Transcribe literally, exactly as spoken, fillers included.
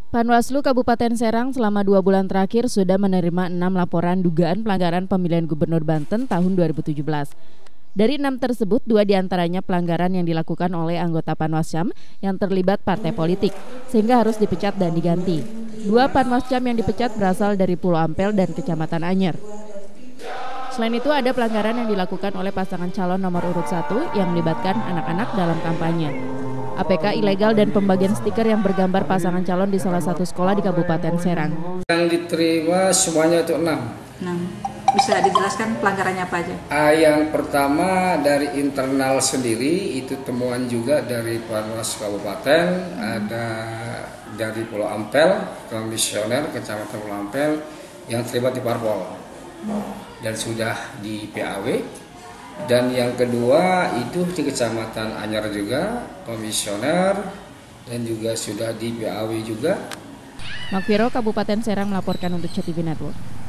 Panwaslu Kabupaten Serang selama dua bulan terakhir sudah menerima enam laporan dugaan pelanggaran pemilihan gubernur Banten tahun dua ribu tujuh belas. Dari enam tersebut, dua diantaranya pelanggaran yang dilakukan oleh anggota Panwascam yang terlibat partai politik, sehingga harus dipecat dan diganti. Dua Panwascam yang dipecat berasal dari Pulau Ampel dan Kecamatan Anyer. Selain itu, ada pelanggaran yang dilakukan oleh pasangan calon nomor urut satu yang melibatkan anak-anak dalam kampanye. A P K ilegal dan pembagian stiker yang bergambar pasangan calon di salah satu sekolah di Kabupaten Serang. Yang diterima semuanya itu enam. enam. Bisa dijelaskan pelanggarannya apa aja? Ah, yang pertama dari internal sendiri, itu temuan juga dari Panwas Kabupaten, hmm. ada dari Pulau Ampel, komisioner Kecamatan Pulau Ampel yang terlibat di parpol hmm. dan sudah di P A W. Dan yang kedua itu di Kecamatan Anyer juga, komisioner dan juga sudah di P A W juga. Makviro, Kabupaten Serang melaporkan untuk C T V Network.